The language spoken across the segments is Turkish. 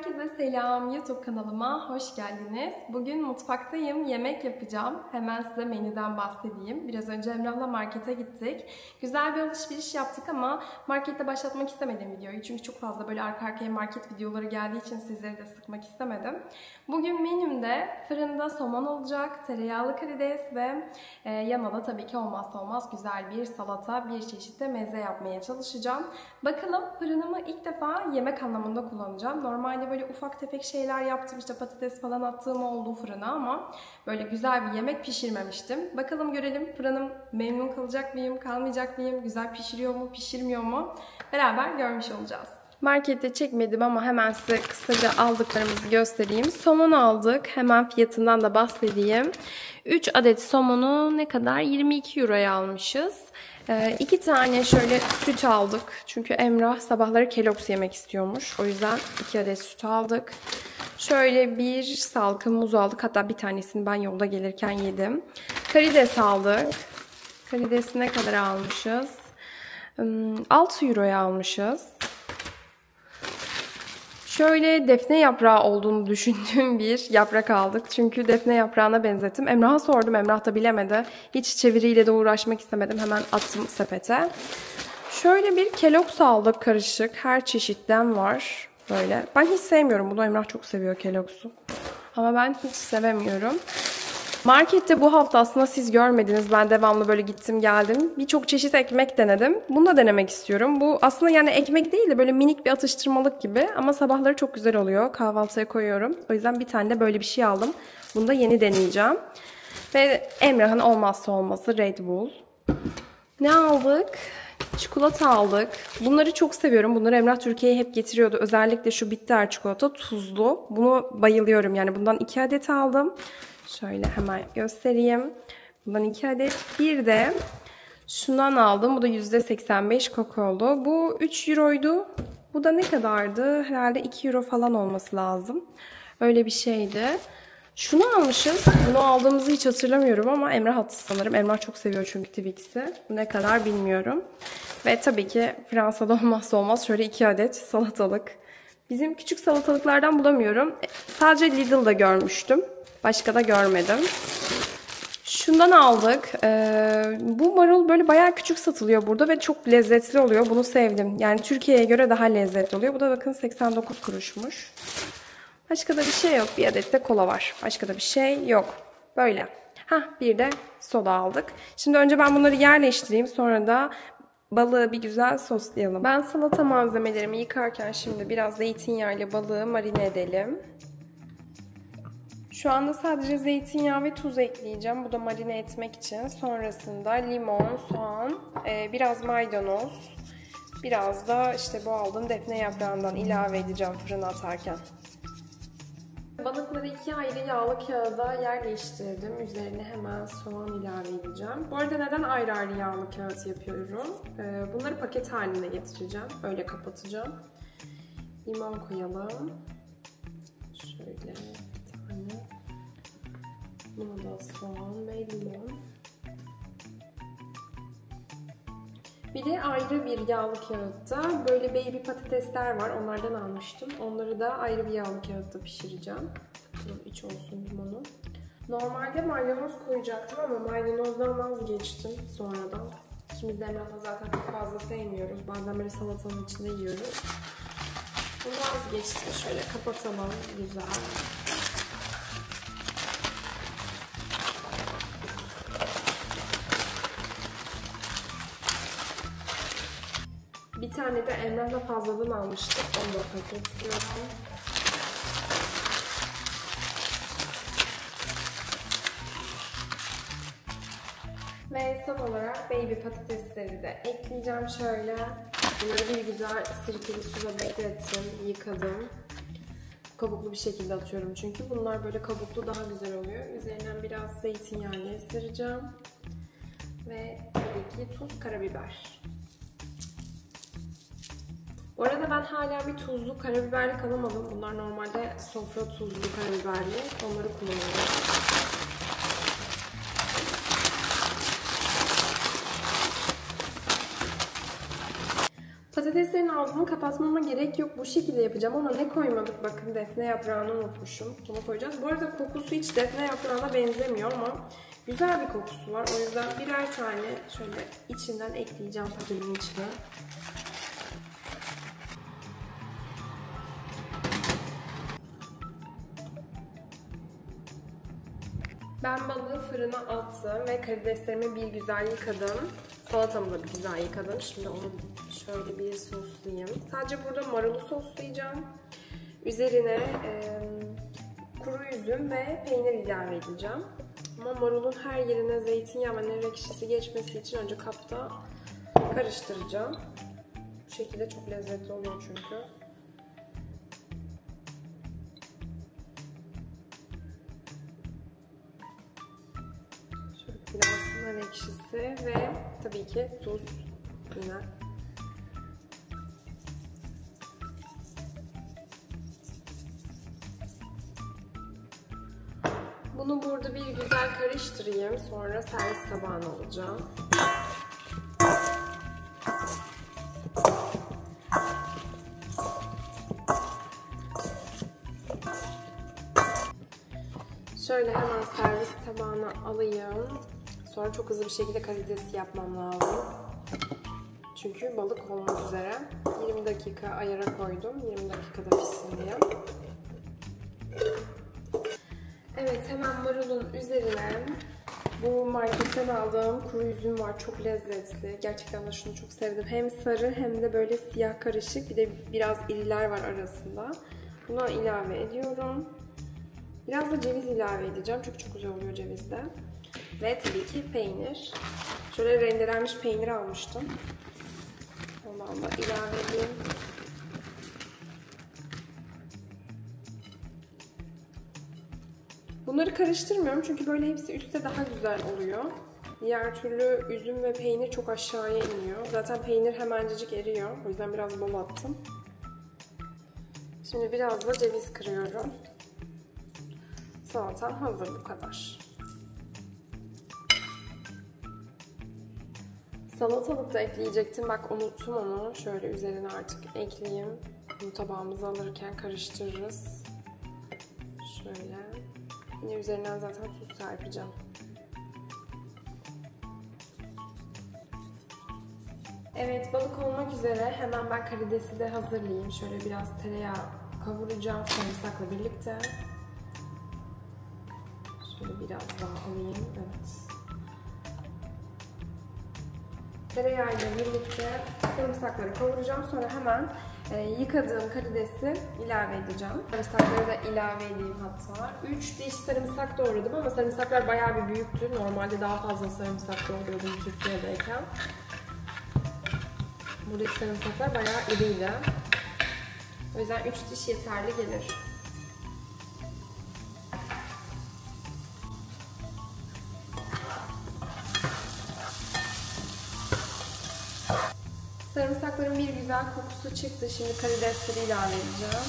Herkese selam. YouTube kanalıma hoş geldiniz. Bugün mutfaktayım. Yemek yapacağım. Hemen size menüden bahsedeyim. Biraz önce Emrah'la markete gittik. Güzel bir alışveriş yaptık ama markette başlatmak istemedim videoyu. Çünkü çok fazla böyle arka arkaya market videoları geldiği için sizleri de sıkmak istemedim. Bugün menümde fırında somon olacak, tereyağlı karides ve yanına da tabii ki olmazsa olmaz güzel bir salata, bir çeşit de meze yapmaya çalışacağım. Bakalım, fırınımı ilk defa yemek anlamında kullanacağım. Normalde böyle ufak tefek şeyler yaptım, işte patates falan attığım oldu fırına ama böyle güzel bir yemek pişirmemiştim. Bakalım görelim, fırınım memnun kalacak mıyım, kalmayacak mıyım, güzel pişiriyor mu, pişirmiyor mu? Beraber görmüş olacağız. Markette çekmedim ama hemen size kısaca aldıklarımızı göstereyim. Somon aldık. Hemen fiyatından da bahsedeyim. 3 adet somonu ne kadar? 22 euroya almışız. 2 tane şöyle süt aldık. Çünkü Emrah sabahları Kellogg's yemek istiyormuş. O yüzden 2 adet süt aldık. Şöyle bir salkım muz aldık. Hatta bir tanesini ben yolda gelirken yedim. Karides aldık. Karidesi ne kadar almışız? 6 euroya almışız. Şöyle defne yaprağı olduğunu düşündüğüm bir yaprak aldık. Çünkü defne yaprağına benzettim. Emrah'a sordum. Emrah da bilemedi. Hiç çeviriyle de uğraşmak istemedim. Hemen attım sepete. Şöyle bir Kellogg's aldık karışık. Her çeşitten var. Böyle. Ben hiç sevmiyorum bunu. Emrah çok seviyor Kellogg's'u. Ama ben hiç sevemiyorum. Markette bu hafta aslında siz görmediniz. Ben devamlı böyle gittim geldim. Birçok çeşit ekmek denedim. Bunu da denemek istiyorum. Bu aslında yani ekmek değil de böyle minik bir atıştırmalık gibi. Ama sabahları çok güzel oluyor. Kahvaltıya koyuyorum. O yüzden bir tane de böyle bir şey aldım. Bunu da yeni deneyeceğim. Ve Emrah'ın olmazsa olmazı Red Bull. Ne aldık? Çikolata aldık. Bunları çok seviyorum. Bunları Emrah Türkiye'ye hep getiriyordu. Özellikle şu bitter çikolata tuzlu. Bunu bayılıyorum. Yani bundan 2 adet aldım. Şöyle hemen göstereyim. Bundan 2 adet. Bir de şundan aldım. Bu da %85 kakaolu. Bu 3 euroydu. Bu da ne kadardı? Herhalde 2 euro falan olması lazım. Öyle bir şeydi. Şunu almışız. Bunu aldığımızı hiç hatırlamıyorum ama Emrah attı sanırım. Emrah çok seviyor çünkü Twix'i. Ne kadar bilmiyorum. Ve tabii ki Fransa'da olmazsa olmaz şöyle 2 adet salatalık. Bizim küçük salatalıklardan bulamıyorum. Sadece Lidl'da görmüştüm. Başka da görmedim. Şundan aldık. Bu marul böyle bayağı küçük satılıyor burada ve çok lezzetli oluyor. Bunu sevdim. Yani Türkiye'ye göre daha lezzetli oluyor. Bu da bakın 89 kuruşmuş. Başka da bir şey yok. Bir adet de kola var. Başka da bir şey yok. Böyle. Bir de soda aldık. Şimdi önce ben bunları yerleştireyim. Sonra da balığı bir güzel soslayalım. Ben salata malzemelerimi yıkarken şimdi biraz zeytinyağıyla balığı marine edelim. Şu anda sadece zeytinyağı ve tuz ekleyeceğim. Bu da marine etmek için. Sonrasında limon, soğan, biraz maydanoz, biraz da işte bu aldığım defne yaprağından ilave edeceğim fırına atarken. Balıkları 2 ayrı yağlı kağıda yerleştirdim. Üzerine hemen soğan ilave edeceğim. Bu arada neden ayrı ayrı yağlı kağıt yapıyorum? Bunları paket haline getireceğim. Öyle kapatacağım. Limon koyalım. Şöyle bir tane. Buna da soğan ve limon. Bir de ayrı bir yağlı kağıtta böyle baby patatesler var. Onlardan almıştım. Onları da ayrı bir yağlı kağıtta pişireceğim. İç olsun limonu. Normalde maydanoz koyacaktım ama maydanozdan vazgeçtim sonradan. İkimiz de Emrah'la zaten çok fazla sevmiyoruz. Bazen böyle salatanın içinde yiyoruz. Bunu vazgeçtim. Şöyle kapatalım. Güzel. Bir tane de Emrah'la fazladan almıştık. Onu da paketliyorum. Ve son olarak baby patatesleri de ekleyeceğim şöyle. Bunları bir güzel sirkeli suda beklettim, yıkadım. Kabuklu bir şekilde atıyorum çünkü bunlar böyle kabuklu daha güzel oluyor. Üzerinden biraz zeytinyağı gezdireceğim. Ve tabii ki tuz, karabiber. Bu arada ben hala bir tuzlu karabiberlik alamadım. Bunlar normalde sofra tuzlu karabiberli. Onları kullanıyorum. Karideslerin ağzını kapatmama gerek yok. Bu şekilde yapacağım ama ne koymadık? Bakın defne yaprağını unutmuşum. Bunu koyacağız. Bu arada kokusu hiç defne yaprağına benzemiyor ama güzel bir kokusu var. O yüzden birer tane şöyle içinden ekleyeceğim tabimin içine. Ben balığı fırına attım ve karideslerimi bir güzel yıkadım. Salatamı da bir güzel yıkadım. Şimdi onu şöyle bir soslayayım. Sadece burada marulu soslayacağım. Üzerine kuru üzüm ve peynir ilave edeceğim. Ama marulun her yerine zeytinyağı ve nar ekşisi geçmesi için önce kapta karıştıracağım. Bu şekilde çok lezzetli oluyor çünkü. Biraz nar ekşisi ve tabii ki tuz yine. Bunu burada bir güzel karıştırayım. Sonra servis tabağına alacağım. Şöyle hemen servis tabağına alayım. Sonra çok hızlı bir şekilde karidesi yapmam lazım. Çünkü balık olmak üzere. 20 dakika ayara koydum. 20 dakikada pişsin diye. Evet, hemen marulun üzerine bu marketten aldığım kuru üzüm var. Çok lezzetli. Gerçekten de şunu çok sevdim. Hem sarı hem de böyle siyah karışık. Bir de biraz iriler var arasında. Buna ilave ediyorum. Biraz da ceviz ilave edeceğim. Çünkü çok güzel oluyor cevizde. Ve tabii ki peynir. Şöyle rendelenmiş peynir almıştım. Ondan da ilave edeyim. Bunları karıştırmıyorum çünkü böyle hepsi üstte daha güzel oluyor. Diğer türlü üzüm ve peynir çok aşağıya iniyor. Zaten peynir hemencecik eriyor. O yüzden biraz bol attım. Şimdi biraz da ceviz kırıyorum. Salatam hazır, bu kadar. Salatalık da ekleyecektim. Bak unuttum onu. Şöyle üzerine artık ekleyeyim. Bunu tabağımıza alırken karıştırırız. Şöyle. Yine üzerinden zaten tuz serpeceğim. Evet, balık olmak üzere. Hemen ben karidesi de hazırlayayım. Şöyle biraz tereyağı kavuracağım sarımsakla birlikte. Şöyle biraz daha alayım. Evet. Tereyağıyla birlikte sarımsakları kavuracağım. Sonra hemen yıkadığım karidesi ilave edeceğim. Sarımsakları da ilave edeyim hatta. 3 diş sarımsak doğradım ama sarımsaklar bayağı bir büyüktü. Normalde daha fazla sarımsak doğruyordum Türkiye'deyken. Buradaki sarımsaklar bayağı iriydi. O yüzden 3 diş yeterli gelir. Sarımsakların bir güzel kokusu çıktı. Şimdi karidesleri ilave edeceğim.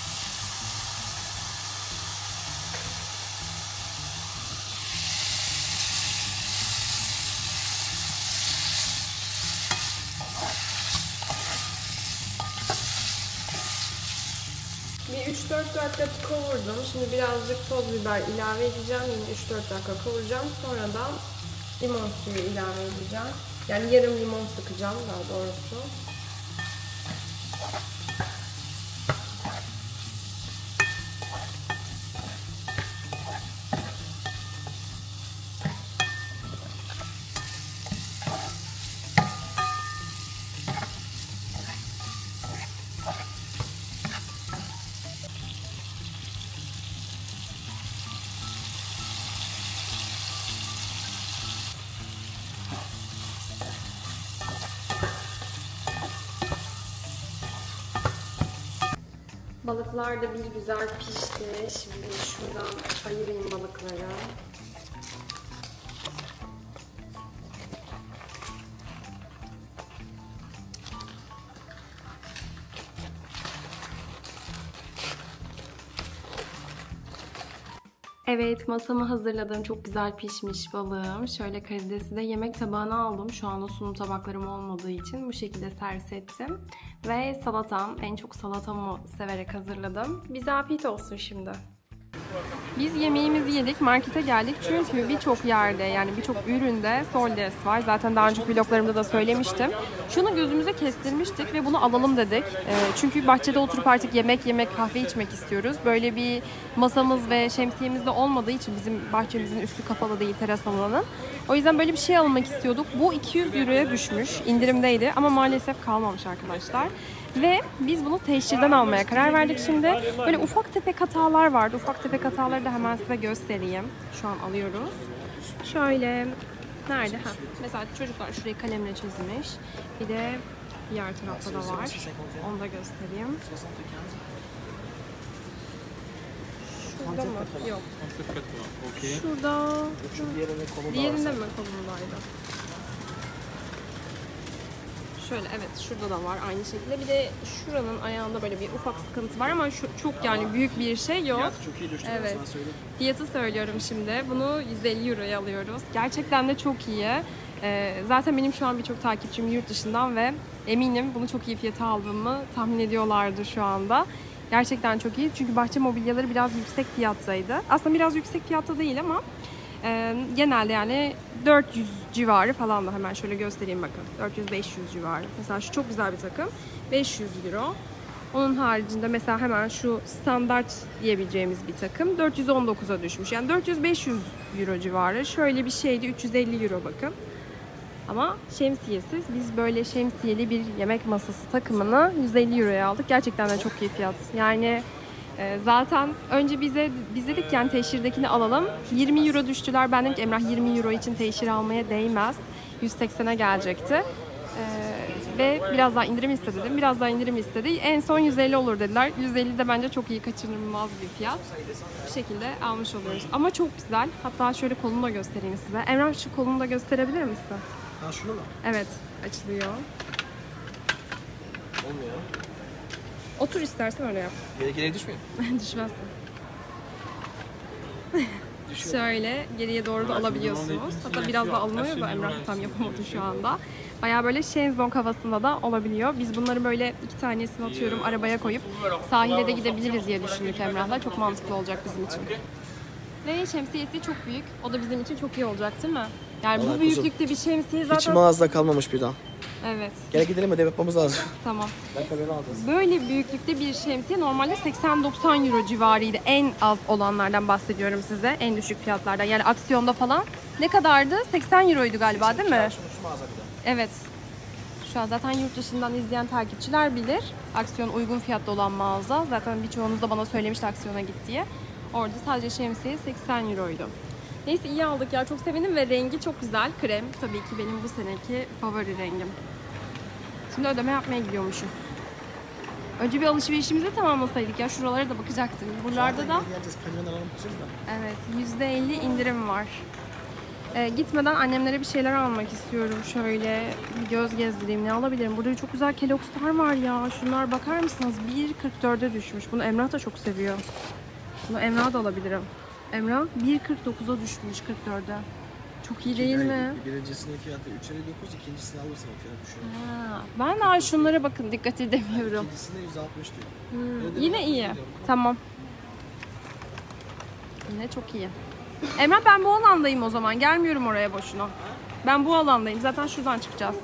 Bir 3-4 dakika kavurdum. Şimdi birazcık toz biber ilave edeceğim. Yine 3-4 dakika kavuracağım. Sonra da limon suyu ilave edeceğim. Yani yarım limon sıkacağım daha doğrusu. Balıklar da bir güzel pişti. Şimdi şuradan ayırayım balıkları. Evet, masamı hazırladım. Çok güzel pişmiş balığım. Şöyle karidesi de yemek tabağına aldım. Şu anda sunum tabaklarım olmadığı için bu şekilde servis ettim. Ve salatam. En çok salatamı severek hazırladım. Bize afiyet olsun şimdi. Biz yemeğimizi yedik, markete geldik çünkü birçok yerde, yani birçok üründe Soldes var. Zaten daha önceki vloglarımda da söylemiştim. Şunu gözümüze kestirmiştik ve bunu alalım dedik. Çünkü bahçede oturup artık yemek yemek, kahve içmek istiyoruz. Böyle bir masamız ve şemsiyemiz de olmadığı için, bizim bahçemizin üstü kapalı değil, teras alanı. O yüzden böyle bir şey almak istiyorduk. Bu 200 euroya düşmüş, indirimdeydi ama maalesef kalmamış arkadaşlar. Ve biz bunu teşhirden almaya karar verdik şimdi. Böyle ufak tefek hatalar vardı. Ufak tefek hataları da hemen size göstereyim. Şu an alıyoruz. Şöyle, nerede? Ha. Mesela çocuklar şurayı kalemle çizmiş. Bir de diğer tarafta da var. Onu da göstereyim. Şurada mı? Yok. Şurada. Diğerinde mi kolundaydı? Şöyle, evet, şurada da var aynı şekilde. Bir de şuranın ayağında böyle bir ufak sıkıntı var ama çok yani büyük bir şey yok. Fiyatı çok iyi düştü. Evet. Fiyatı söylüyorum şimdi. Bunu 150 euroya alıyoruz. Gerçekten de çok iyi. Zaten benim şu an birçok takipçim yurt dışından ve eminim bunu çok iyi fiyata aldığımı tahmin ediyorlardı şu anda. Gerçekten çok iyi. Çünkü bahçe mobilyaları biraz yüksek fiyattaydı. Aslında biraz yüksek fiyatta değil ama genelde yani 400 civarı falan da, hemen şöyle göstereyim bakın. 400-500 civarı. Mesela şu çok güzel bir takım. 500 euro. Onun haricinde mesela hemen şu standart diyebileceğimiz bir takım 419'a düşmüş. Yani 400-500 euro civarı. Şöyle bir şeydi, 350 euro bakın. Ama şemsiyesiz. Biz böyle şemsiyeli bir yemek masası takımını 150 euroya aldık. Gerçekten de çok iyi fiyat. Yani zaten önce biz dedik yani teşhirdekini alalım. 20 euro düştüler. Ben dedim ki Emrah 20 euro için teşhir almaya değmez. 180'e gelecekti. Ve biraz daha indirim istedi dedim. Biraz daha indirim istedi. En son 150 olur dediler. 150 de bence çok iyi, kaçınılmaz bir fiyat. Bu şekilde almış oluyoruz. Ama çok güzel. Hatta şöyle kolunu da göstereyim size. Emrah şu kolunu da gösterebilir misin? Ha, şunu mu? Evet, açılıyor. Olmuyor. Otur istersen, öyle yap. Geri düşmüyor. Düşmezsin. Şöyle geriye doğru da alabiliyorsunuz. Hatta biraz da alınıyor da Emrah tam yapamadı şu anda. Bayağı böyle şezlong havasında da olabiliyor. Biz bunları böyle 2 tanesini atıyorum arabaya koyup sahile de gidebiliriz diye düşündük Emrah'la. Çok mantıklı olacak bizim için. Ve şemsiyesi çok büyük. O da bizim için çok iyi olacak değil mi? Yani Vallahi bu büyüklükte bir şemsiye zaten... Hiç mağazada kalmamış bir daha. Evet. Gel gidelim, ödev yapmamız lazım. Tamam. Ben kalemini alacağız. Böyle büyüklükte bir şemsiye normalde 80-90 euro civarıydı. En az olanlardan bahsediyorum size. En düşük fiyatlardan. Yani aksiyonda falan. Ne kadardı? 80 euroydu galiba değil mi? Şu mağaza bir daha. Evet. Şu an zaten yurt dışından izleyen takipçiler bilir. Aksiyon uygun fiyatlı olan mağaza. Zaten birçoğunuz da bana söylemişti aksiyona git diye. Orada sadece şemsiye 80 euroydu. Neyse, iyi aldık ya, çok sevindim ve rengi çok güzel. Krem tabii ki benim bu seneki favori rengim. Şimdi ödeme yapmaya gidiyormuşuz. Önce bir alışverişimizi tamamlasaydık ya, şuralara da bakacaktım. Buralarda da evet %50 indirim var. Gitmeden annemlere bir şeyler almak istiyorum. Şöyle bir göz gezdireyim, ne alabilirim? Burada çok güzel Kellogg'slar var ya. Şunlar bakar mısınız? 1.44'e düşmüş. Bunu Emrah da çok seviyor. Bunu Emrah da alabilirim. Emrah 1.49'a düşmüş 44'e. Çok iyi değil mi? Birincisinin fiyatı 3.59, ikincisini alırsan o fiyat düşüyor. Ben daha şunlara bakın dikkat edemiyorum. İkincisinde 160 diyor. Yine iyi. Tamam. Yine çok iyi. Emrah, ben bu alandayım o zaman. Gelmiyorum oraya boşuna. Ben bu alandayım. Zaten şuradan çıkacağız.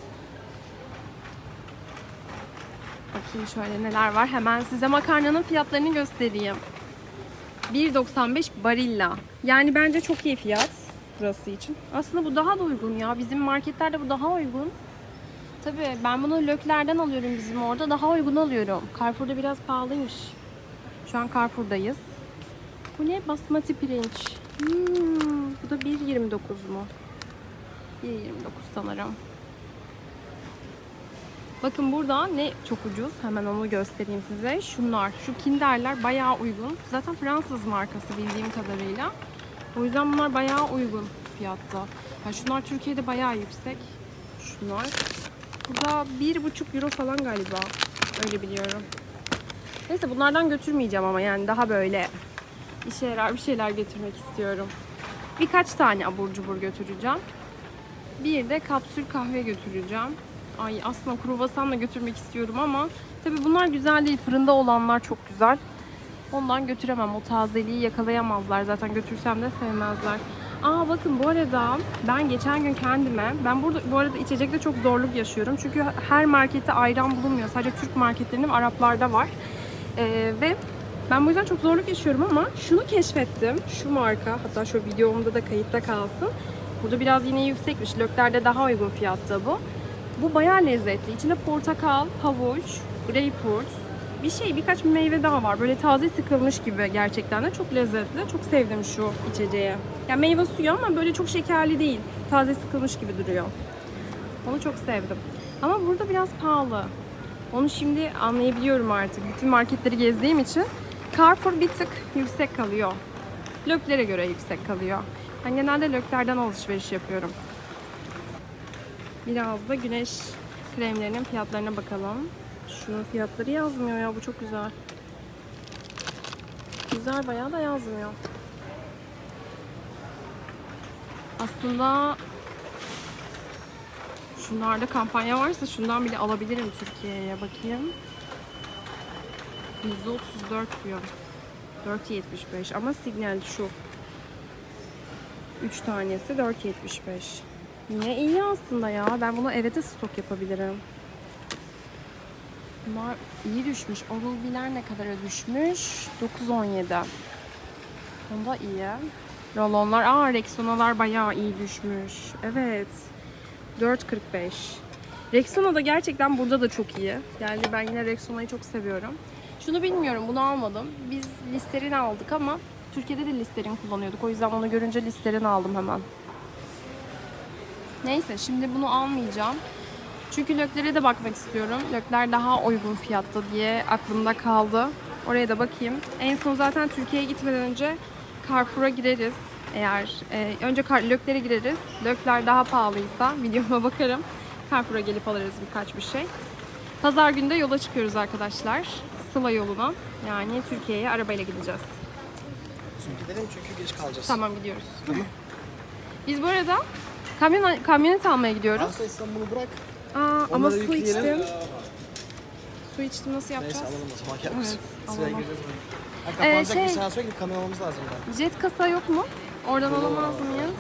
Bakayım şöyle neler var. Hemen size makarnanın fiyatlarını göstereyim. 1.95 Barilla. Yani bence çok iyi fiyat burası için. Aslında bu daha da uygun ya. Bizim marketlerde bu daha uygun. Tabii ben bunu Lökler'den alıyorum, bizim orada. Daha uygun alıyorum. Carrefour'da biraz pahalıymış. Şu an Carrefour'dayız. Bu ne? Basmati pirinç. Bu da 1.29 mu? 1.29 sanırım. Bakın burada ne çok ucuz. Hemen onu göstereyim size. Şunlar. Şu Kinder'ler bayağı uygun. Zaten Fransız markası bildiğim kadarıyla. O yüzden bunlar bayağı uygun fiyatta. Yani şunlar Türkiye'de bayağı yüksek. Şunlar. Burada 1,5 euro falan galiba. Öyle biliyorum. Neyse bunlardan götürmeyeceğim ama yani daha böyle işe yarar bir şeyler götürmek istiyorum. Birkaç tane abur cubur götüreceğim. Bir de kapsül kahve götüreceğim. Ay aslında kruvasan da götürmek istiyorum ama tabii bunlar güzel değil. Fırında olanlar çok güzel. Ondan götüremem. O tazeliği yakalayamazlar. Zaten götürsem de sevmezler. Aa bakın bu arada ben geçen gün kendime, ben burada bu arada içecekte çok zorluk yaşıyorum. Çünkü her markette ayran bulunmuyor. Sadece Türk marketlerinin Araplarda var. Ve ben bu yüzden çok zorluk yaşıyorum ama şunu keşfettim. Şu marka, hatta şu videomda da kayıtta kalsın. Burada biraz yine yüksekmiş. Lökler'de daha uygun fiyatta bu. Bu bayağı lezzetli. İçinde portakal, havuç, greyfurt, birkaç meyve daha var. Böyle taze sıkılmış gibi gerçekten de çok lezzetli. Çok sevdim şu içeceği. Yani meyve suyu ama böyle çok şekerli değil. Taze sıkılmış gibi duruyor. Onu çok sevdim. Ama burada biraz pahalı. Onu şimdi anlayabiliyorum artık. Bütün marketleri gezdiğim için. Carrefour bir tık yüksek kalıyor. Lökler'e göre yüksek kalıyor. Ben genelde Lökler'den alışveriş yapıyorum. Biraz da güneş kremlerinin fiyatlarına bakalım. Şunun fiyatları yazmıyor ya. Bu çok güzel. Güzel, bayağı da yazmıyor. Aslında şunlarda kampanya varsa şundan bile alabilirim Türkiye'ye. Bakayım. %34 diyor. 4.75 ama Signal şu. 3 tanesi 4.75. Yine iyi aslında ya. Ben bunu eve de stok yapabilirim. Bunlar iyi düşmüş. Oral-B'ler ne kadara düşmüş? 9.17. Onda iyi. Rolonlar, Rexona'lar bayağı iyi düşmüş. Evet. 4.45. Rexona da gerçekten burada da çok iyi. Yani ben yine Rexona'yı çok seviyorum. Şunu bilmiyorum, bunu almadım. Biz Listerine aldık ama Türkiye'de de Listerine kullanıyorduk. O yüzden onu görünce Listerine aldım hemen. Neyse, şimdi bunu almayacağım. Çünkü Lökler'e de bakmak istiyorum. Lökler daha uygun fiyatta diye aklımda kaldı. Oraya da bakayım. En son zaten Türkiye'ye gitmeden önce Carrefour'a gireriz. Eğer önce Lökler'e gireriz. Lökler daha pahalıysa videoma bakarım. Carrefour'a gelip alırız birkaç bir şey. Pazar günü de yola çıkıyoruz arkadaşlar. Sıla yoluna. Yani Türkiye'ye arabayla gideceğiz. Şimdi gidelim çünkü geç kalacağız. Tamam, gidiyoruz. Biz bu arada kamyonet almaya gidiyoruz. Asla İstanbul'u bırak. Ama Onları su yükleyelim. içtim. Su içtim, nasıl yapacağız? Neyse alalım o zaman. Gel Evet, sıraya alalım. gireceğiz. Kapanacak şey- bir saat sonra gidip kamyon almamız lazım. Yani. Jet kasa yok mu? Oradan alamaz mıyız?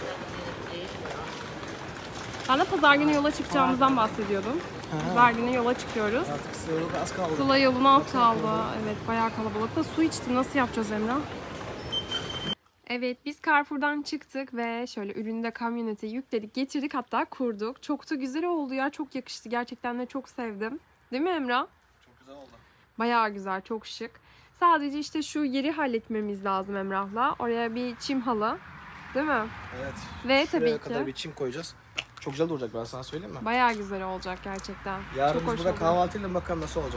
Ben de pazar günü yola çıkacağımızdan bahsediyordum. Pazar günü yola çıkıyoruz. Artık sıra yolda az kaldı. Sıla yoluna az kaldı. Evet, bayağı kalabalıkta. Su içtim. Nasıl yapacağız Emrah? Evet, biz Carrefour'dan çıktık ve şöyle ürünü de kamyonete yükledik, getirdik, hatta kurduk. Çok da güzel oldu ya. Çok yakıştı. Gerçekten de çok sevdim. Değil mi Emrah? Çok güzel oldu. Bayağı güzel, çok şık. Sadece işte şu yeri halletmemiz lazım Emrah'la. Oraya bir çim halı. Değil mi? Evet. Ve Şuraya tabii kadar ki bir çim koyacağız. Çok güzel duracak, ben sana söyleyeyim mi? bayağı güzel olacak gerçekten. Yarın çok biz hoş burada oldu. kahvaltıyla bakalım nasıl olacak.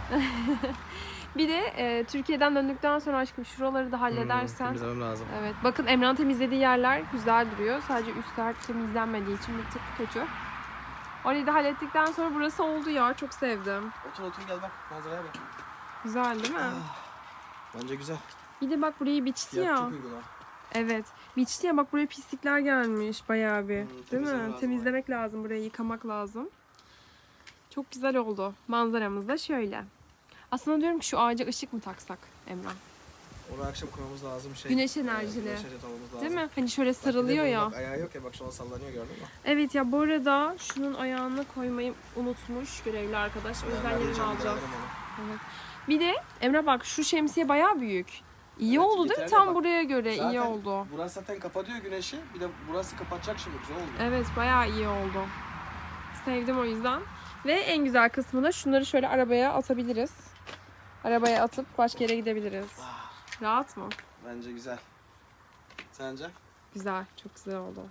Bir de Türkiye'den döndükten sonra aşkım şuraları da halledersen. Temizlemem lazım. Evet, bakın Emrah'ın temizlediği yerler güzel duruyor. Sadece üstler temizlenmediği için bir tık kötü. Orayı da hallettikten sonra burası oldu ya. Çok sevdim. Otur otur gel bak, manzaraya bak. Güzel değil mi? Bence güzel. Bir de bak burayı biçti Fiyat ya. çok uygun ha. Evet. Biçti ya, bak buraya pislikler gelmiş bayağı bir. Değil temizlemek mi? lazım Temizlemek lazım. Burayı yıkamak lazım. Çok güzel oldu. Manzaramız da şöyle. Aslında diyorum ki şu ağaca ışık mı taksak Emrah? Oraya akşam koymamız lazım şey. Güneş enerjili. Güneş enerjisi almamız lazım. Değil mi? Hani şöyle sarılıyor ya. Bak ayağı yok ya, bak şu an sallanıyor, gördün mü? Evet ya, bu arada şunun ayağını koymayı unutmuş görevli arkadaş. O yüzden yerini alacağız. Evet. Bir de Emre bak, şu şemsiye bayağı büyük. İyi Evet, oldu değil mi? yeterli. Tam Bak, buraya göre zaten iyi oldu. Burası zaten kapatıyor güneşi. Bir de burası kapatacak, şimdi güzel oldu. Evet, bayağı iyi oldu. Sevdim o yüzden. Ve en güzel kısmı da şunları şöyle arabaya atabiliriz. Arabaya atıp başka yere gidebiliriz. Rahat mı? Bence güzel. Sence? Güzel. Çok güzel oldu.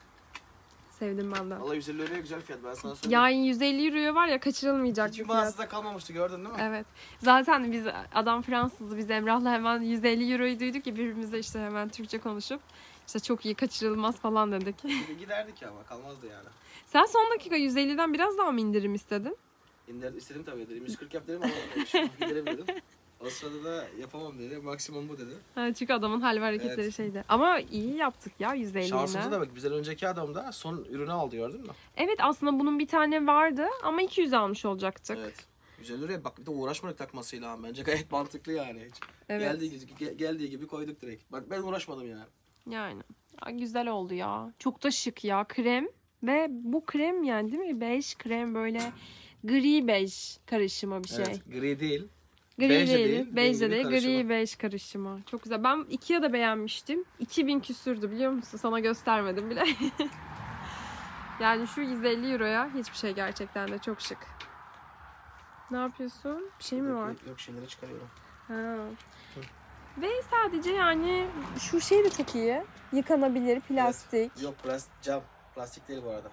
Sevdim ben de. Vallahi 150 euroya güzel fiyat, ben sana söyleyeyim. Yani 150 euroya var ya, kaçırılmayacak Hiçbir bir fiyat. mağazada kalmamıştı, gördün değil mi? Evet. Zaten biz, adam Fransızdı. Biz Emrah'la hemen 150 euroyu duyduk ya, birbirimize işte hemen Türkçe konuşup işte çok iyi, kaçırılmaz falan dedik. Giderdik ya ama kalmazdı yani. Sen son dakika 150'den biraz daha mı indirim istedin? İstedim tabii, dedim 140 yap dedim ama gidelim dedim. O sırada da yapamam dedi. Maksimum bu dedi. Ha, çünkü adamın hal ve hareketleri Evet. şeydi. Ama iyi yaptık ya %50'ine. Şansımıza da bak, bizden önceki adam da son ürünü aldı, gördün mü? Evet, aslında bunun bir tane vardı ama 200 almış olacaktık. Evet. Güzel duruyor. Bak bir de uğraşmadık takmasıyla. Bence gayet mantıklı yani. Hiç. Evet. Geldiği gibi koyduk direkt. Bak ben uğraşmadım yani. Yani ya, güzel oldu ya. Çok da şık ya, krem. Ve bu krem yani değil mi? Bej krem, böyle gri bej karışımı bir şey. Evet, gri değil. Gri Bej de değil, değil, bej de rengi değil, karışımı. gri bej karışımı. Çok güzel. Ben Ikea'da beğenmiştim. 2000 küsürdü, biliyor musun? Sana göstermedim bile. Yani şu 150 euroya hiçbir şey, gerçekten de çok şık. Ne yapıyorsun? Bir şey mi var? Yok, şeyleri çıkarıyorum. Ha. Ve sadece yani şu şey de çok iyi. Yıkanabilir, plastik. Evet. Yok, cam. Plastik değil bu arada.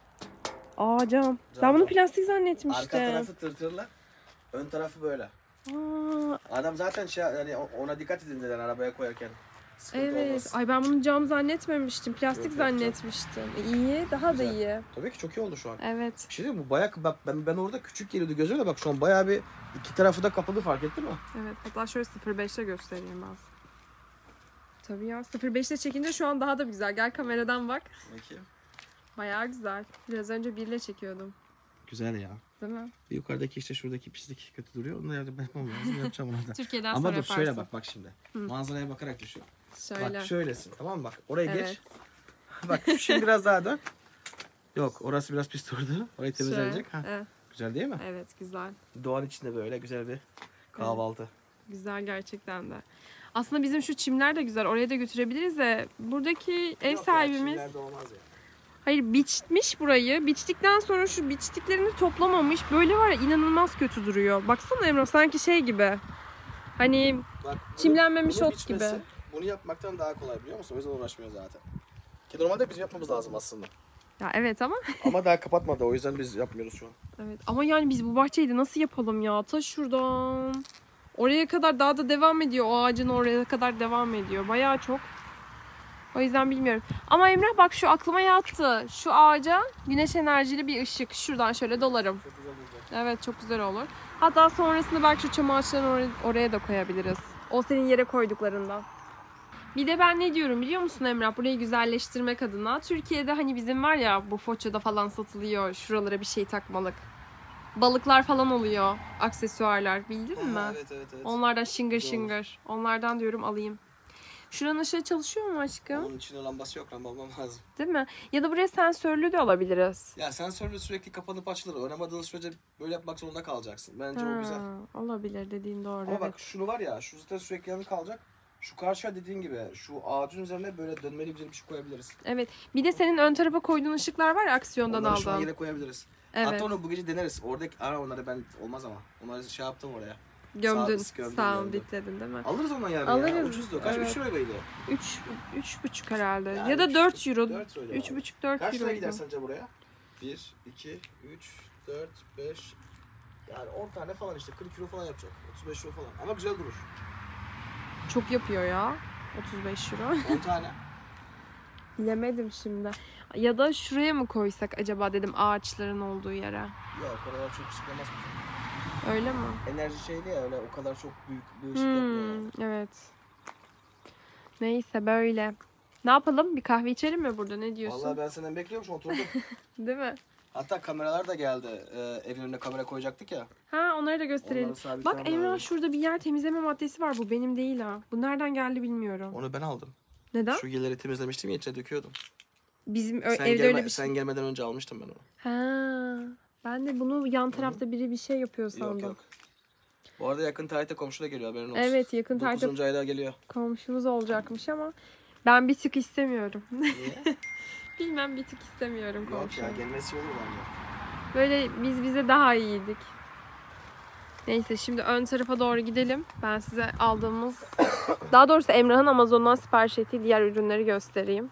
Aa, cam. Cam, Ben bunu cam. plastik zannetmiştim. Arka tarafı tırtırlı. Ön tarafı böyle. Aa, Adam zaten yani ona dikkat edin dedi arabaya koyarken. Sıkıntı evet. olmaz. Ay, ben bunu cam zannetmemiştim. Plastik Yok, yok, cam. zannetmiştim. İyi, daha Güzel. da iyi. Tabii ki çok iyi oldu şu an. Evet. Bir şey diyeyim mi? Bu bayağı, bak ben orada küçük geliyordu gözüme de, bak şu an bayağı bir iki tarafı da kapalı, fark ettin mi? Evet. Hatta şöyle 0.5'te göstereyim ben. Tabii ya. 0.5'te çekince şu an daha da güzel. Gel kameradan bak. Bakayım. Bayağı güzel. Biraz önce 1'le çekiyordum. Güzel ya. Değil mi? Bir yukarıdaki işte şuradaki pislik kötü duruyor. Onu yardım yapmam lazım. Yapacağım onu da. Türkiye'den Ama sonra dur yaparsın. şöyle bak şimdi. Manzaraya bakarak düşün. Şöyle. Bak şöylesin, tamam mı? Bak oraya Evet. geç. Bak şimdi biraz daha dön. Yok, orası biraz pis durdu. Orayı temizlenecek. Ha. Evet. Güzel değil mi? Evet, güzel. Doğanın içinde böyle güzel bir kahvaltı. Güzel gerçekten de. Aslında bizim şu çimler de güzel. Oraya da götürebiliriz de buradaki ev Yok ya, sahibimiz çimlerde olmaz ya. hayır, biçmiş burayı. Biçtikten sonra şu biçtiklerini toplamamış. Böyle var ya, inanılmaz kötü duruyor. Baksana Emrah, sanki şey gibi. Hani Bak, çimlenmemiş bunun ot biçmesi, gibi. Bunu yapmaktan daha kolay, biliyor musun? O yüzden uğraşmıyor zaten. Ki normalde bizim yapmamız lazım aslında. Ya evet ama Ama daha kapatmadı, o yüzden biz yapmıyoruz şu an. evet, ama yani biz bu bahçeyi de nasıl yapalım ya? Ta şuradan oraya kadar daha da devam ediyor. O ağacın oraya kadar devam ediyor. Bayağı çok. O yüzden bilmiyorum. Ama Emrah bak, şu aklıma yattı. Şu ağaca güneş enerjili bir ışık. Şuradan şöyle dolarım. Çok güzel olacak. Evet, çok güzel olur. Hatta sonrasında belki şu çam ağaçlarını oraya da koyabiliriz. O senin yere koyduklarından. Bir de ben ne diyorum biliyor musun Emrah? Burayı güzelleştirmek adına. Türkiye'de hani bizim var ya, bu Foça'da falan satılıyor. Şuralara bir şey takmalık. Balıklar falan oluyor. Aksesuarlar. Bildin mi? Ha, evet. Onlardan şıngır Doğru. şıngır. Onlardan diyorum alayım. Şuranın ışığı çalışıyor mu aşkım? Onun içinde lambası yok, lamba almam lazım. Değil mi? Ya da buraya sensörlü de alabiliriz. Ya sensörle sürekli kapanıp açılır. Oynamadığın sürece böyle yapmak zorunda kalacaksın. Bence o güzel. Olabilir, dediğin doğru. Ama Evet. bak şunu var ya, şu zaten sürekli yanı kalacak. Şu karşıya dediğin gibi şu ağacın üzerine böyle dönmeli bir şey koyabiliriz. Evet. Bir de senin ön tarafa koyduğun ışıklar var ya, aksiyondan Onları şu an aldığın. yere koyabiliriz. Evet. Hatta onu bu gece deneriz. Oradaki onları ben olmaz ama. Onları şey yaptım oraya. Gömdün. Gömdüm. Sounditledin değil mi? Alırız ondan yani Alırız. ya. Ucuzdu. Kaç? Evet. 3 liraydı. 3,5 herhalde. Yani ya da üç- 4 euro. 4 liraydı. 3,5-4 Kaç lira euro. gider sence buraya? 1, 2, 3, 4, 5. Yani 10 tane falan işte. 40 euro falan yapacak. 35 euro falan. Ama güzel durur. Çok yapıyor ya. 35 euro. 10 tane. Bilemedim şimdi. Ya da şuraya mı koysak acaba dedim, ağaçların olduğu yere. Yok, o kadar çok ışıklamaz mı? Öyle mi? Enerji şeydi ya, öyle o kadar çok büyük bir ışık yapmıyor yani. Evet. Neyse böyle. Ne yapalım? Bir kahve içelim mi burada? Ne diyorsun? Vallahi ben senden bekliyormuş, oturdum. Değil mi? Hatta kameralar da geldi. Evin önüne kamera koyacaktık ya. Ha, onları da gösterelim. Onları sabitlemem Bak Emrah, lazım. şurada bir yer temizleme maddesi var. Bu benim değil ha. Bu nereden geldi bilmiyorum. Onu ben aldım. Neden? Şu yerleri temizlemiştim ya, içine döküyordum. Bizim Sen, evde öyle bir sen şey. gelmeden önce almıştım ben onu. Ha. Ben de bunu yan tarafta biri bir şey yapıyor sandım. Yok. Bu arada yakın tarihte komşu da geliyor, haberin olsun. Evet, yakın tarihte 9. ayda geliyor. komşumuz olacakmış ama ben bir tık istemiyorum. Niye? Bilmem, bir tık istemiyorum Yok komşumu. ya, gelmesi iyi olur bence. Böyle biz bize daha iyiydik. Neyse, şimdi ön tarafa doğru gidelim. Ben size aldığımız, daha doğrusu Emrah'ın Amazon'dan sipariş ettiği diğer ürünleri göstereyim.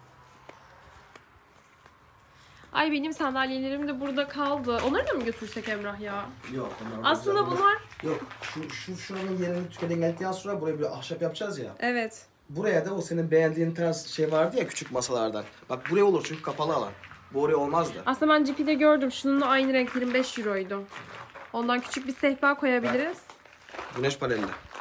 Ay, benim sandalyelerim de burada kaldı. Onları da mı götürsek Emrah ya? Yok. onlar Aslında güzel. bunlar... Yok. Şuranın yerini tüketen geldikten sonra buraya bir ahşap yapacağız ya. Evet. Buraya da o senin beğendiğin tarz şey vardı ya, küçük masalardan. Bak buraya olur çünkü kapalı alan. Bu oraya olmazdı. Aslında ben Cipi'de gördüm. Şununla aynı renk 25 euroydu. Ondan küçük bir sehpa koyabiliriz. Güneş panelli.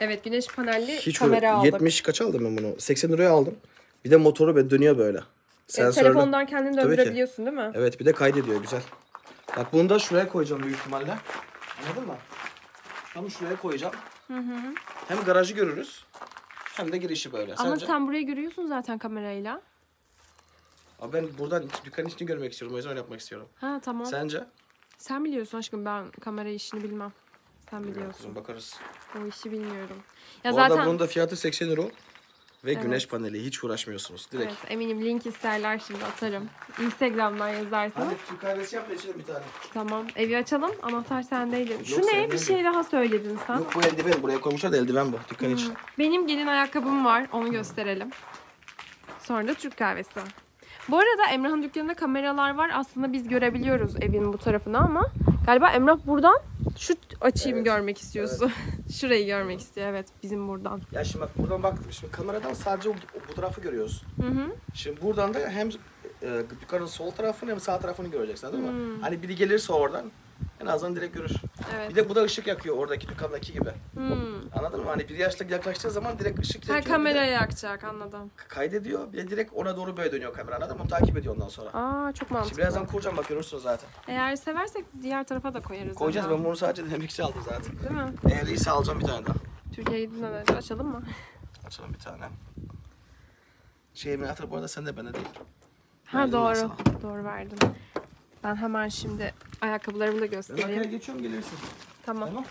Evet, güneş panelli Hiç kamera aldık. 70 kaç aldım ben bunu? 80 liraya aldım. Bir de motoru böyle dönüyor böyle. Sensörlü. Telefondan kendini Tabii ki. döndürebiliyorsun değil mi? Evet, bir de kaydediyor, güzel. Bak bunu da şuraya koyacağım büyük ihtimalle. Anladın mı? Tam şuraya koyacağım. Hem garajı görürüz hem de girişi böyle. Ama Sence? sen burayı görüyorsun zaten kamerayla. Abi ben buradan dükkanın içini görmek istiyorum. O yüzden öyle yapmak istiyorum. Ha tamam. Sence? Sen biliyorsun aşkım, ben kamera işini bilmem. Sen biliyorsun. Kızım, bakarız. O işi bilmiyorum. Ya Bu zaten arada bunun da fiyatı 80 euro. Ve güneş paneli, hiç uğraşmıyorsunuz. Direkt. evet, eminim link isterler, şimdi atarım. Instagram'dan yazarsan. Hadi Türk kahvesi yap da içelim bir tane. Tamam, evi açalım. Anahtar sendeydi. Şu Yok, ne? sendeydi. Bir şey daha söyledin sen. Yok, bu eldiven. Buraya koymuşlar da eldiven bu. Dükkan için. Benim gelin ayakkabım var. Onu gösterelim. Sonra da Türk kahvesi. Bu arada Emrah'ın dükkanında kameralar var. Aslında biz görebiliyoruz evin bu tarafını ama galiba Emrah buradan şu açıyı Evet. görmek istiyorsun. Şurayı görmek istiyor. Evet, bizim buradan. Ya şimdi bak, buradan baktım. Şimdi kameradan sadece bu tarafı görüyoruz. Şimdi buradan da hem dükkanın sol tarafını hem sağ tarafını göreceksin, değil mi? Hani biri gelirse oradan en azından direkt görür. Evet. Bir de bu da ışık yakıyor oradaki dükkandaki gibi. Anladın mı? Hani bir yaşlı yaklaştığı zaman direkt ışık Ha, yakıyor. kameraya yakacak, anladım. Kaydediyor. Bir de direkt ona doğru böyle dönüyor kamera. Anladın mı? Onu takip ediyor ondan sonra. Aa, çok Şimdi mantıklı. birazdan kuracağım, bak görürsün zaten. Eğer seversek diğer tarafa da koyarız. Koyacağız, ama. ben bunu sadece denemlikçi aldım zaten. Değil mi? Eğer iyiyse alacağım bir tane daha. Türkiye'ye gitmeden önce açalım mı? Açalım bir tane. Şeyimi hatır bu arada, sen de bana değil. Ha, Verdim ben doğru. sana. Doğru verdin. Ben hemen şimdi ayakkabılarımı da Ben göstereyim. arkaya geçiyorum, gelirsin. Tamam. Tamam.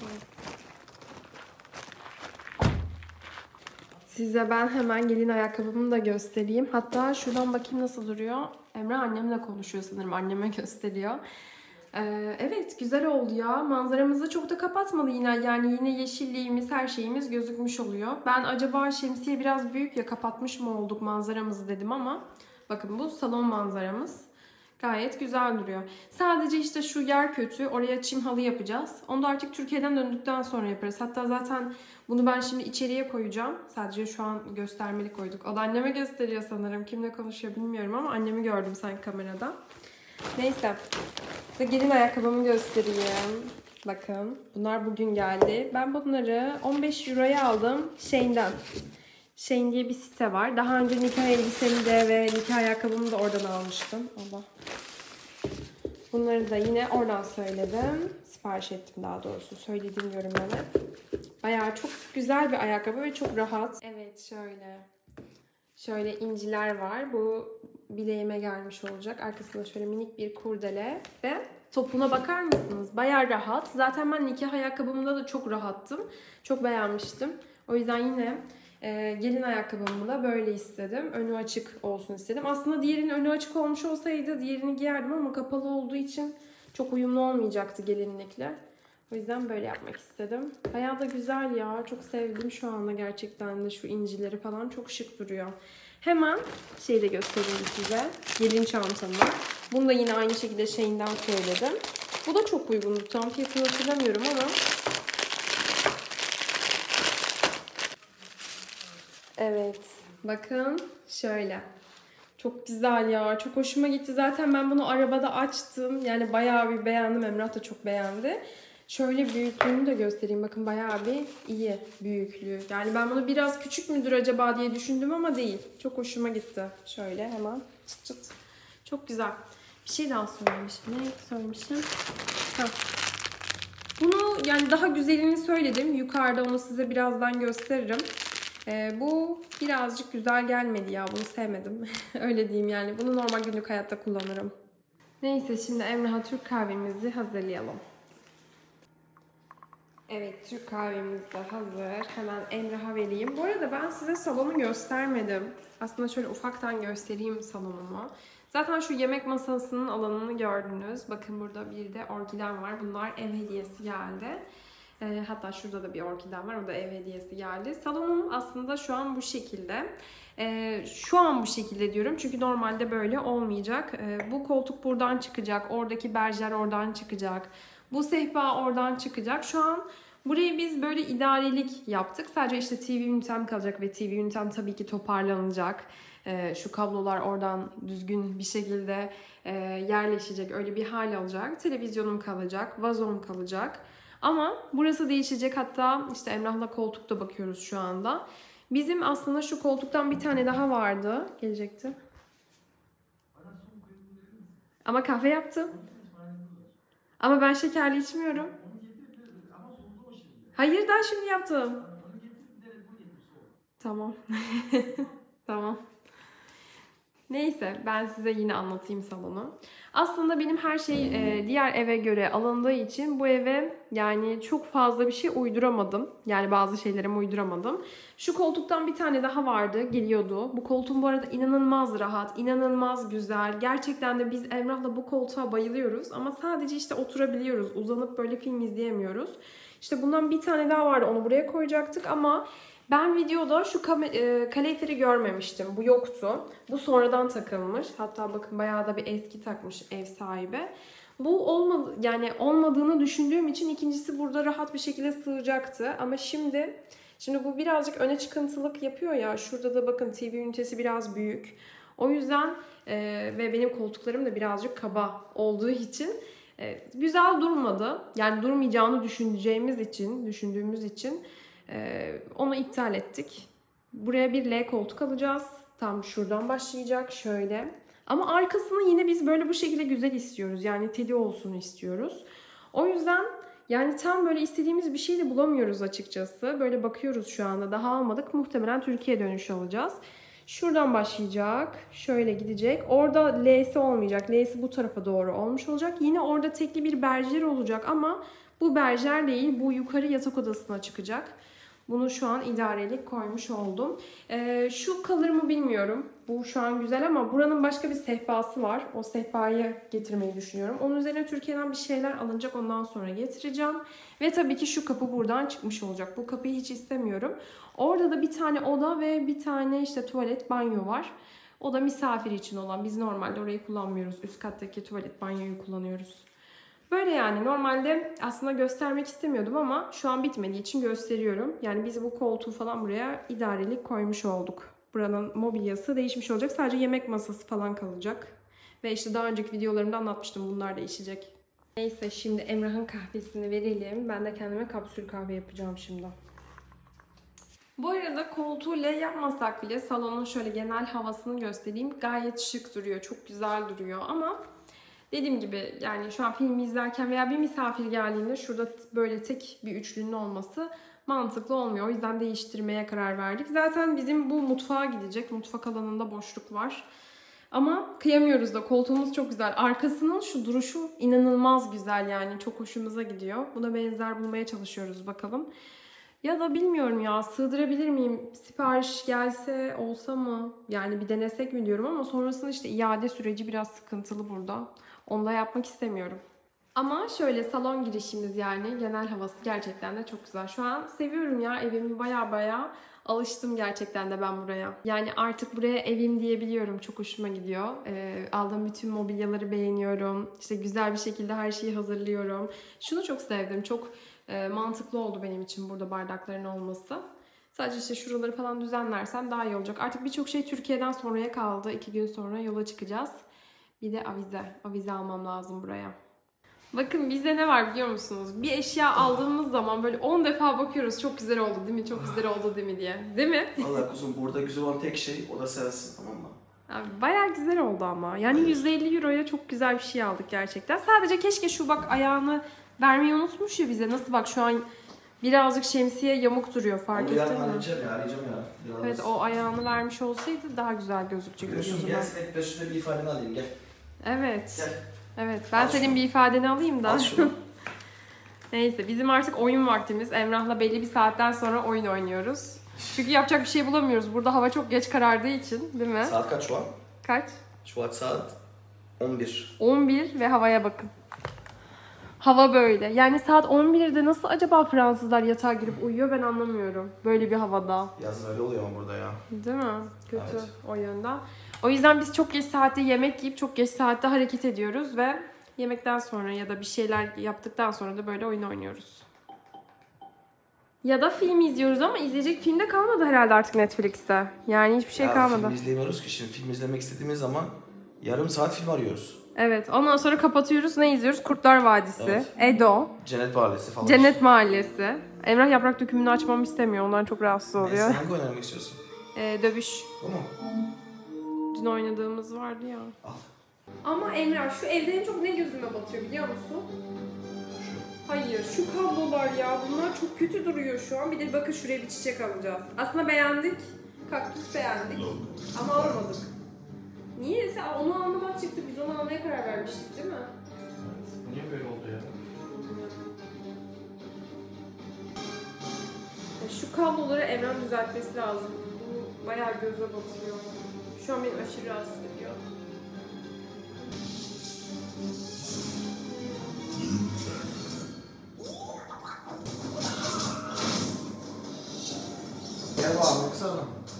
Size ben hemen gelin ayakkabımı da göstereyim. Hatta şuradan bakayım nasıl duruyor. Emre annemle konuşuyor sanırım. Anneme gösteriyor. Evet, güzel oldu ya. Manzaramızı çok da kapatmadı yine. Yani yine yeşilliğimiz, her şeyimiz gözükmüş oluyor. Ben acaba şemsiye biraz büyük ya, kapatmış mı olduk manzaramızı dedim ama bakın, bu salon manzaramız. Gayet güzel duruyor. Sadece işte şu yer kötü. Oraya çim halı yapacağız. Onu da artık Türkiye'den döndükten sonra yaparız. Hatta zaten bunu ben şimdi içeriye koyacağım. Sadece şu an göstermelik koyduk. O da anneme gösteriyor sanırım. Kimle konuşuyor bilmiyorum ama annemi gördüm sanki kamerada. Neyse. Size gelin ayakkabımı göstereyim. Bakın. Bunlar bugün geldi. Ben bunları 15 euroya aldım Shein'den. Shein diye bir site var. Daha önce nikah elbisemi de ve nikah ayakkabımı da oradan almıştım. Allah. Bunları da yine oradan söyledim. Sipariş ettim daha doğrusu. Söylediğim diyorum ben hep. Bayağı çok güzel bir ayakkabı ve çok rahat. Evet, şöyle. Şöyle inciler var. Bu bileğime gelmiş olacak. Arkasında şöyle minik bir kurdele ve topuna bakar mısınız? Bayağı rahat. Zaten ben nikah ayakkabımda da çok rahattım. Çok beğenmiştim. O yüzden yine gelin ayakkabımı da böyle istedim. Önü açık olsun istedim. Aslında diğerinin önü açık olmuş olsaydı diğerini giyerdim ama kapalı olduğu için çok uyumlu olmayacaktı gelinlikle. O yüzden böyle yapmak istedim. Bayağı da güzel ya. Çok sevdim şu anda gerçekten de, şu incileri falan çok şık duruyor. Hemen şeyi de göstereyim size. Gelin çantamı. Bunu da yine aynı şekilde Shein'den söyledim. Bu da çok uygundu. Tam fiyatını hatırlamıyorum ama. Evet. Bakın şöyle. Çok güzel ya. Çok hoşuma gitti. Zaten ben bunu arabada açtım. Yani bayağı bir beğendim. Emrah da çok beğendi. Şöyle büyüklüğünü de göstereyim. Bakın bayağı bir iyi büyüklüğü. Yani ben bunu biraz küçük müdür acaba diye düşündüm ama değil. Çok hoşuma gitti. Şöyle hemen çıt çıt. Çok güzel. Bir şey daha söylemişim. Ne söylemişim? Heh. Bunu yani daha güzelini söyledim. Yukarıda onu size birazdan gösteririm. Bu birazcık güzel gelmedi ya. Bunu sevmedim. Öyle diyeyim yani. Bunu normal günlük hayatta kullanırım. Neyse, şimdi Emrah'a Türk kahvemizi hazırlayalım. Evet, Türk kahvemiz de hazır. Hemen Emrah'a vereyim. Bu arada ben size salonu göstermedim. Aslında şöyle ufaktan göstereyim salonumu. Zaten şu yemek masasının alanını gördünüz. Bakın burada bir de orkidem var. Bunlar ev hediyesi geldi. Hatta şurada da bir orkidem var. O da ev hediyesi geldi. Salonum aslında şu an bu şekilde. Şu an bu şekilde diyorum. Çünkü normalde böyle olmayacak. Bu koltuk buradan çıkacak. Oradaki berjer oradan çıkacak. Bu sehpa oradan çıkacak. Şu an burayı biz böyle idarelik yaptık. Sadece işte TV ünitem kalacak ve TV ünitem tabii ki toparlanacak. Şu kablolar oradan düzgün bir şekilde yerleşecek. Öyle bir hal alacak. Televizyonum kalacak. Vazom kalacak. Ama burası değişecek. Hatta işte Emrah'la koltukta bakıyoruz şu anda. Bizim aslında şu koltuktan bir tane daha vardı. Gelecekti. Ama kahve yaptım. Ama ben şekerli içmiyorum. Hayır, daha şimdi yaptım. Tamam. Tamam. Neyse, ben size yine anlatayım salonu. Aslında benim her şey diğer eve göre alındığı için bu eve yani çok fazla bir şey uyduramadım. Yani bazı şeylerimi uyduramadım. Şu koltuktan bir tane daha vardı, geliyordu. Bu koltuğum bu arada inanılmaz rahat, inanılmaz güzel. Gerçekten de biz Emrah'la bu koltuğa bayılıyoruz. Ama sadece işte oturabiliyoruz. Uzanıp böyle film izleyemiyoruz. İşte bundan bir tane daha vardı, onu buraya koyacaktık ama... Ben videoda şu kaloriferi görmemiştim. Bu yoktu. Bu sonradan takılmış. Hatta bakın bayağı da bir eski takmış ev sahibi. Bu olmadığını düşündüğüm için ikincisi burada rahat bir şekilde sığacaktı. Ama şimdi bu birazcık öne çıkıntılık yapıyor ya. Şurada da bakın TV ünitesi biraz büyük. O yüzden ve benim koltuklarım da birazcık kaba olduğu için güzel durmadı. Yani durmayacağını düşündüğümüz için onu iptal ettik. Buraya bir L koltuk alacağız. Tam şuradan başlayacak şöyle. Ama arkasını yine biz böyle bu şekilde güzel istiyoruz. Yani teli olsun istiyoruz. O yüzden yani tam böyle istediğimiz bir şey de bulamıyoruz açıkçası. Böyle bakıyoruz şu anda. Daha almadık. Muhtemelen Türkiye dönüşü alacağız. Şuradan başlayacak. Şöyle gidecek. Orada L'si olmayacak. L'si bu tarafa doğru olmuş olacak. Yine orada tekli bir berjer olacak ama bu berjer değil. Bu yukarı yatak odasına çıkacak. Bunu şu an idarelik koymuş oldum. Şu kalır mı bilmiyorum. Bu şu an güzel ama buranın başka bir sehpası var. O sehpayı getirmeyi düşünüyorum. Onun üzerine Türkiye'den bir şeyler alınacak. Ondan sonra getireceğim. Ve tabii ki şu kapı buradan çıkmış olacak. Bu kapıyı hiç istemiyorum. Orada da bir tane oda ve bir tane işte tuvalet, banyo var. O da misafir için olan. Biz normalde orayı kullanmıyoruz. Üst kattaki tuvalet, banyoyu kullanıyoruz. Böyle yani normalde aslında göstermek istemiyordum ama şu an bitmediği için gösteriyorum. Yani biz bu koltuğu falan buraya idarelik koymuş olduk. Buranın mobilyası değişmiş olacak. Sadece yemek masası falan kalacak. Ve işte daha önceki videolarımda anlatmıştım, bunlar değişecek. Neyse, şimdi Emrah'ın kahvesini verelim. Ben de kendime kapsül kahve yapacağım şimdi. Bu arada koltuğu L yapmasak bile salonun şöyle genel havasını göstereyim. Gayet şık duruyor, çok güzel duruyor ama... Dediğim gibi yani şu an filmi izlerken veya bir misafir geldiğinde şurada böyle tek bir üçlünün olması mantıklı olmuyor. O yüzden değiştirmeye karar verdik. Zaten bizim bu mutfağa gidecek. Mutfak alanında boşluk var. Ama kıyamıyoruz da, koltuğumuz çok güzel. Arkasının şu duruşu inanılmaz güzel yani. Çok hoşumuza gidiyor. Buna benzer bulmaya çalışıyoruz bakalım. Ya da bilmiyorum ya, sığdırabilir miyim? Sipariş gelse olsa mı? Yani bir denesek mi diyorum ama sonrasında işte iade süreci biraz sıkıntılı burada. Onu da yapmak istemiyorum. Ama şöyle salon girişimiz yani genel havası gerçekten de çok güzel. Şu an seviyorum ya evimi, baya alıştım gerçekten de ben buraya. Yani artık buraya evim diyebiliyorum. Çok hoşuma gidiyor. Aldığım bütün mobilyaları beğeniyorum. İşte güzel bir şekilde her şeyi hazırlıyorum. Şunu çok sevdim. Çok mantıklı oldu benim için burada bardakların olması. Sadece işte şuraları falan düzenlersem daha iyi olacak. Artık birçok şey Türkiye'den sonraya kaldı. 2 gün sonra yola çıkacağız. Bir de avize. Avize almam lazım buraya. Bakın bizde ne var biliyor musunuz? Bir eşya aldığımız zaman böyle 10 defa bakıyoruz. Çok güzel oldu değil mi? Çok güzel oldu değil mi diye. Değil mi? Vallahi kuzum, burada güzel olan tek şey o da sensin, tamam mı? Abi bayağı güzel oldu ama. Yani 150 euroya çok güzel bir şey aldık gerçekten. Sadece keşke şu bak ayağını vermeyi unutmuş ya bize. Nasıl bak şu an birazcık şemsiye yamuk duruyor, fark ettin mi? Arayacağım ya. Biraz... Evet, o ayağını vermiş olsaydı daha güzel gözükecekti. Görüyorsun, gel ben şurada bir ifadeni alayım, gel. Evet. Gel. Evet, ben senin bir ifadeni alayım da. Al şunu. Neyse, bizim artık oyun vaktimiz. Emrah'la belli bir saatten sonra oyun oynuyoruz. Çünkü yapacak bir şey bulamıyoruz. Burada hava çok geç karardığı için, değil mi? Saat kaç şu an? Kaç? Şu an saat 11. 11 ve havaya bakın. Hava böyle. Yani saat 11'de nasıl acaba Fransızlar yatağa girip uyuyor ben anlamıyorum. Böyle bir havada. Yazın öyle oluyor ama burada ya. Değil mi? Kötü Evet. o yönden. O yüzden biz çok geç saatte yemek yiyip çok geç saatte hareket ediyoruz ve yemekten sonra ya da bir şeyler yaptıktan sonra da böyle oyun oynuyoruz. Ya da film izliyoruz ama izleyecek film de kalmadı herhalde artık Netflix'te. Yani hiçbir şey kalmadı. Film izleyemiyoruz ki şimdi. Film izlemek istediğimiz zaman yarım saat film arıyoruz. Evet. Ondan sonra kapatıyoruz. Ne izliyoruz? Kurtlar Vadisi, Evet. Edo, Cennet Mahallesi falan. Cennet Mahallesi. Emrah yaprak dökümünü açmamı istemiyor. Ondan çok rahatsız oluyor. Neyse, hangi oynamak istiyorsun? Dövüş. Bu mu? Dün oynadığımız vardı ya. Al. Ama Emrah şu evde en çok ne gözüme batıyor biliyor musun? Hayır, şu kablolar ya. Bunlar çok kötü duruyor şu an. Bir de bakın şuraya bir çiçek alacağız. Aslında beğendik. Kaktüs beğendik. Ama almadık. Niye? Sen onu almadan çıktık. Biz onu almaya karar vermiştik değil mi? Niye böyle oldu ya? Şu kabloları Emrah düzeltmesi lazım. Bu bayağı göze batıyor. Şu an beni aşırı rahatsız ediyor. Gel bakalım baksana.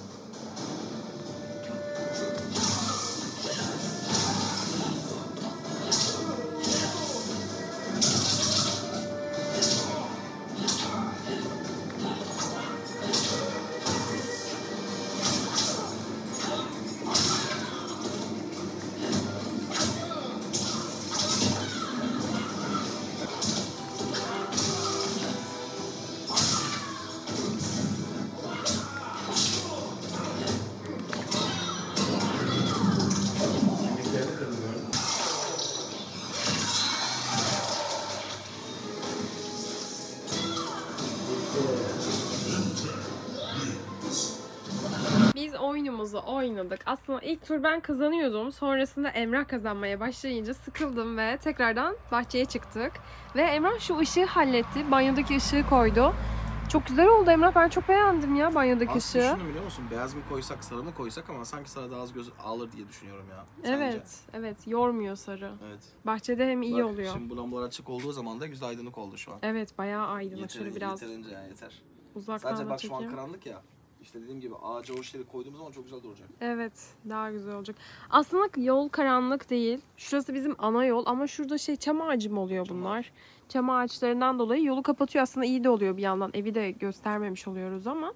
Biz oyunumuzu oynadık. Aslında ilk tur ben kazanıyordum. Sonrasında Emrah kazanmaya başlayınca sıkıldım ve tekrardan bahçeye çıktık. Ve Emrah şu ışığı halletti. Banyodaki ışığı koydu. Çok güzel oldu Emrah. Ben çok beğendim ya banyodaki Aslında ışığı. şunu biliyor musun? Beyaz mı koysak, sarı mı koysak ama sanki sarı daha az göz alır diye düşünüyorum ya. Evet, evet. Yormuyor sarı. Evet. Bahçede hem iyi Bak, oluyor. şimdi bu lambalar açık olduğu zaman da güzel aydınlık oldu şu an. Evet, bayağı aydınlık. Şöyle biraz Yeterince yani yeter. uzaktan Sadece da bak şu an çekeyim. karanlık ya. İşte dediğim gibi ağaca o işleri koyduğumuz zaman çok güzel duracak. Evet, daha güzel olacak. Aslında yol karanlık değil. Şurası bizim ana yol ama şurada çam ağacı mı oluyor bunlar? Çam ağaçlarından dolayı yolu kapatıyor. Aslında iyi de oluyor bir yandan. Evi de göstermemiş oluyoruz ama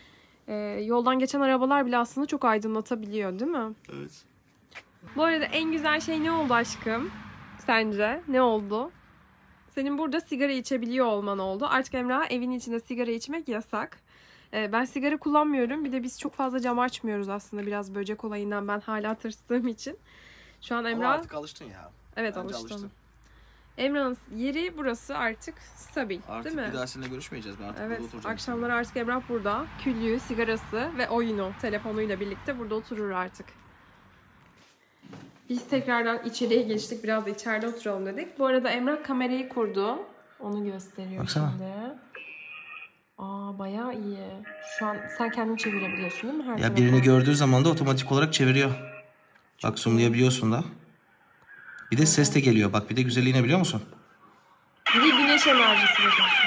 yoldan geçen arabalar bile aslında çok aydınlatabiliyor, değil mi? Evet. Bu arada en güzel şey ne oldu aşkım? Sence ne oldu? Senin burada sigara içebiliyor olman oldu. Artık Emrah evin içinde sigara içmek yasak. Ben sigara kullanmıyorum. Bir de biz çok fazla cam açmıyoruz aslında. Biraz böcek olayından ben hala tırstığım için. Şu an Emrah... Ama artık alıştın ya. Evet, Bence alıştım. Emrah'ın yeri burası artık stabil, Artık değil mi? bir daha seninle görüşmeyeceğiz. Ben artık Evet, burada oturacağım. akşamları artık Emrah burada. Küllüğü, sigarası ve oyunu, telefonuyla birlikte burada oturur artık. Biz tekrardan içeriye geçtik. Biraz da içeride oturalım dedik. Bu arada Emrah kamerayı kurdu. Onu gösteriyor Baksana. şimdi. Aa, bayağı iyi. Şu an sen kendin çevirebiliyorsun değil mi? Her Ya tarafa. birini gördüğü zaman da otomatik olarak çeviriyor. Bak zoomlayabiliyorsun da. Bir de ses de geliyor. Bak bir de güzelliğini biliyor musun? Bir de güneş enerjisi veriyorsun.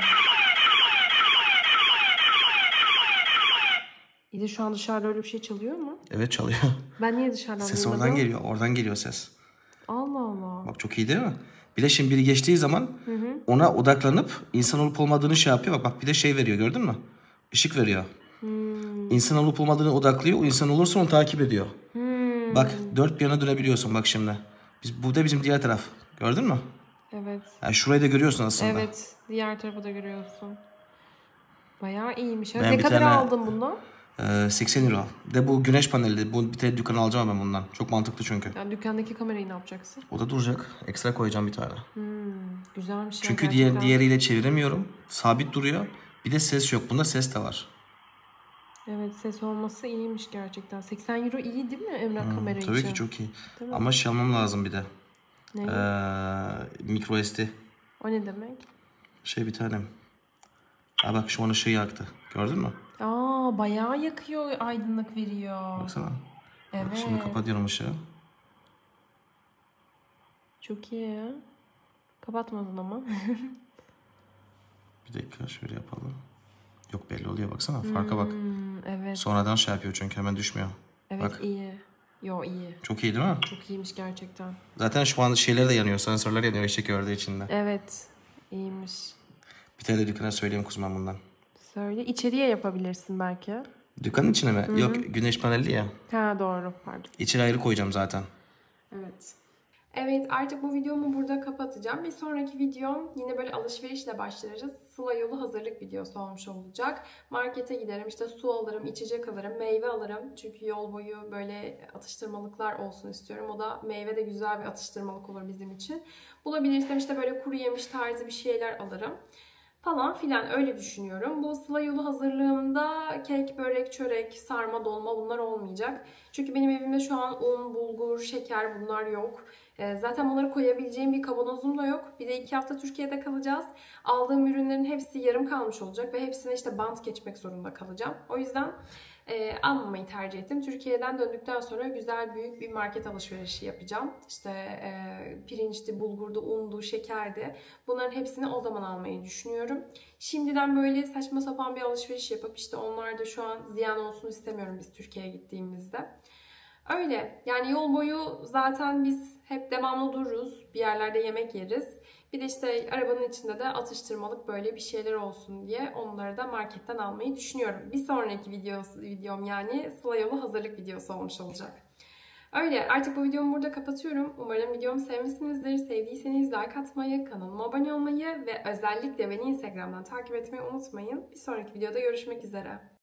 İyi de şu an dışarıda öyle bir şey çalıyor mu? Evet çalıyor. Ben niye dışarıdan Ses duymadım? oradan geliyor. Oradan geliyor ses. Allah Allah. Bak çok iyi değil mi? Bir de şimdi biri geçtiği zaman ona odaklanıp insan olup olmadığını şey yapıyor. Bak bir de şey veriyor gördün mü? Işık veriyor. İnsan olup olmadığını odaklıyor. O insan olursa onu takip ediyor. Bak dört bir yana dönebiliyorsun bak şimdi. Bu da bizim diğer taraf. Gördün mü? Evet. Yani şurayı da görüyorsun aslında. Evet. Diğer tarafı da görüyorsun. Bayağı iyiymiş. Ben Ne bir kadar tane- aldın bundan? 80 euro. De bu güneş paneli. Bu bir tane dükkanı alacağım ben bundan. Çok mantıklı çünkü. Yani dükkandaki kamerayı ne yapacaksın? O da duracak. Ekstra koyacağım bir tane. Güzelmiş ya Çünkü gerçekten. diğeriyle çeviremiyorum. Sabit duruyor. Bir de ses yok. Bunda ses de var. Evet, ses olması iyiymiş gerçekten. 80 euro iyi değil mi Emrah kamera için? Tabii ki çok iyi. Değil mi? Ama şey almam lazım bir de. Ne? Micro SD. O ne demek? Bir tanem. Ha bak şu an ışığı yaktı. Gördün mü? Aa, bayağı yakıyor, aydınlık veriyor. Baksana. Evet. Bak şimdi kapatıyorum ışığı. Çok iyi ya. Kapatmadın ama. Bir dakika şöyle yapalım. Yok belli oluyor baksana. Farka bak. Evet. Sonradan şey yapıyor çünkü hemen düşmüyor. Evet, Bak. iyi. Yo, iyi. Çok iyi değil mi? Çok iyiymiş gerçekten. Zaten şu an şeyler de yanıyor. Sensörler yanıyor ışık gördüğü içinde. Evet. İyiymiş. Bir tane de dükkana söyleyeyim kuzum bundan. Söyle. İçeriye yapabilirsin belki. Dükkanın içine mi? Yok güneş panelli ya. Ha, doğru. Pardon. İçine ayrı koyacağım zaten. Evet. Evet, artık bu videomu burada kapatacağım. Bir sonraki videom yine böyle alışverişle başlarız. Sıla yolu hazırlık videosu olmuş olacak. Markete giderim, işte su alırım, içecek alırım, meyve alırım. Çünkü yol boyu böyle atıştırmalıklar olsun istiyorum. O da meyve de güzel bir atıştırmalık olur bizim için. Bulabilirsem işte böyle kuru yemiş tarzı bir şeyler alırım. Falan filan öyle düşünüyorum. Bu Sıla yolu hazırlığımda kek, börek, çörek, sarma, dolma bunlar olmayacak. Çünkü benim evimde şu an un, bulgur, şeker bunlar yok. Zaten bunları koyabileceğim bir kavanozum da yok. Bir de 2 hafta Türkiye'de kalacağız. Aldığım ürünlerin hepsi yarım kalmış olacak ve hepsine işte bant geçmek zorunda kalacağım. O yüzden almamayı tercih ettim. Türkiye'den döndükten sonra güzel büyük bir market alışverişi yapacağım. İşte pirinçti, bulgurdu, undu, şekerdi. Bunların hepsini o zaman almayı düşünüyorum. Şimdiden böyle saçma sapan bir alışveriş yapıp işte onlar da şu an ziyan olsun istemiyorum biz Türkiye'ye gittiğimizde. Öyle. Yani yol boyu zaten biz hep devamlı dururuz. Bir yerlerde yemek yeriz. Bir de işte arabanın içinde de atıştırmalık böyle bir şeyler olsun diye onları da marketten almayı düşünüyorum. Bir sonraki videom yani Sıla yolu hazırlık videosu olmuş olacak. Öyle. Artık bu videomu burada kapatıyorum. Umarım videomu sevmişsinizdir. Sevdiyseniz like atmayı, kanalıma abone olmayı ve özellikle beni Instagram'dan takip etmeyi unutmayın. Bir sonraki videoda görüşmek üzere.